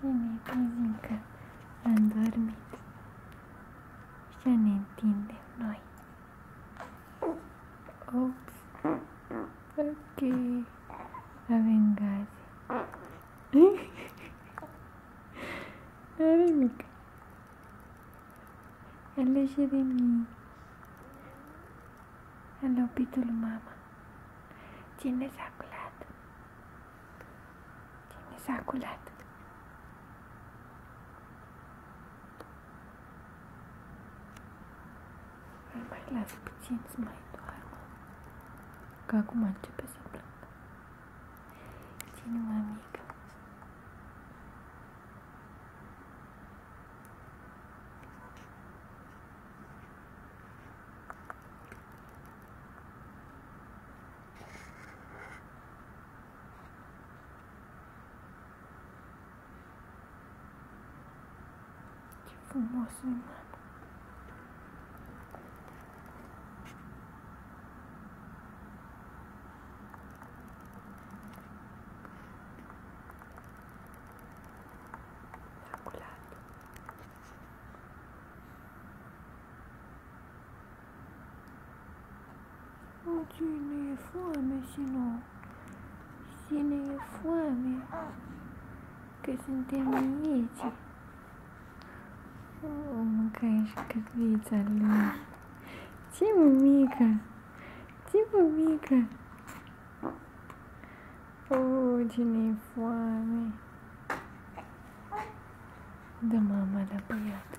Și ne trezim că am dormit. Și ne întindem noi. Ups. Ok. Avem gaze. Are mică. Alo, Jeremy. Alo, pitul mama. Cine s-a culat? Cine s-a culat? Îl mai las puțin să mai doarmă. Că acum începe să plângă. Cine mămică? Ce frumos e, mama. Cine e foame, Sino? Cine e foame? Că suntem mici. Mâncai și cărvița lui. Ce mămică? Ce mămică? Cine e foame? Dă mama la băiat.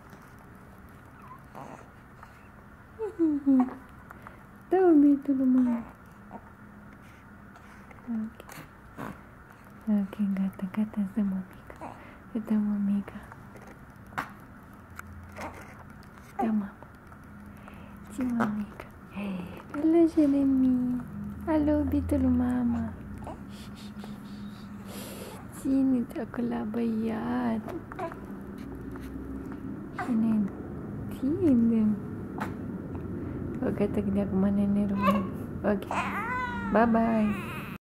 Dă obitul mama. Ok, gata, îți dă mămica. Îți dă mămica. Dă mama. Ce mămica? Alo, Jeremy. Alo, obitul mama. Ține-te acolo, băiat. Și ne întindem. O, gata, că de acum ne nervăm. Ok. Bye-bye.